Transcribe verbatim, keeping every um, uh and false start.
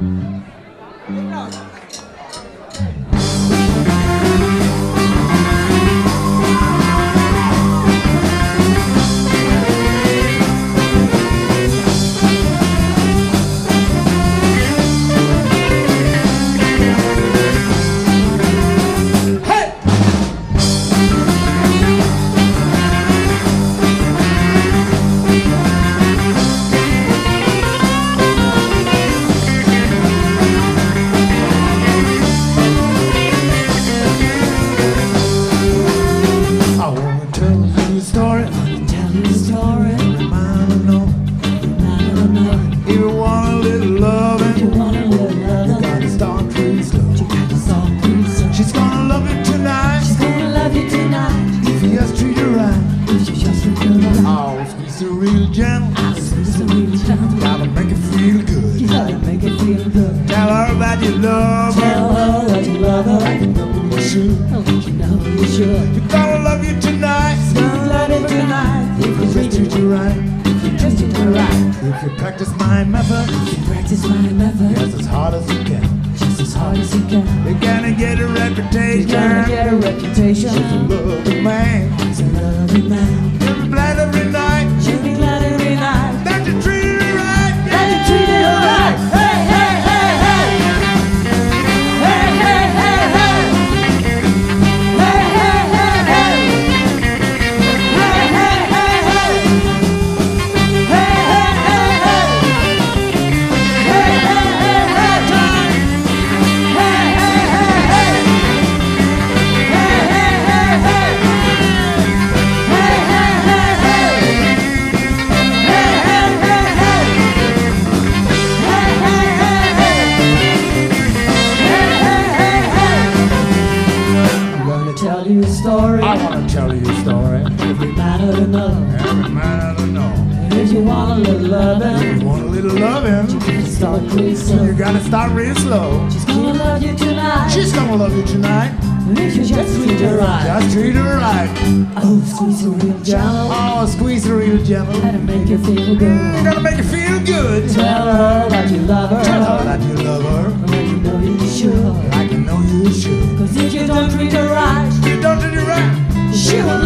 Gotta make it feel good. You gotta make it feel good. Tell her that you love her. Tell her that you love her. Like you know you should. Oh, you know you should. You gotta love you tonight. You gotta love it tonight. If you just treat you right. If you treat you right. If you practice my method. If you practice my method. Just as hard as you can. Just as hard as you can. You're gonna get a reputation. You're gonna get a reputation. She's a loving man. He's a loving man. You'll be glad every night. You'll be glad every night. That you treated her right. That you treated her right. Hey, hey, hey, hey. Hey, hey, hey, hey. Hey, hey, hey, hey. Hey, hey, hey, hey. Hey, hey, hey, hey. Hey, hey, hey, hey. Hey, hey, hey, hey. Hey, hey, hey, hey. Hey, hey, hey, hey. Tell you a story. I wanna tell you a story. Every man ought to know. Every man ought to know. And if you want a little loving, If you want a little loving, you gotta start real slow. you gotta start real slow. She's gonna love you tonight. She's gonna love you tonight. And if you just treat her right. Just treat her right. Oh, squeeze her real gentle. Oh, squeeze her real gentle. Gotta make her feel good. Gotta make her feel good. Tell her that you love her. Tell her that you love her. Like you know you should. Like you know you should. Cause if you don't treat her right, You don't do it right. she will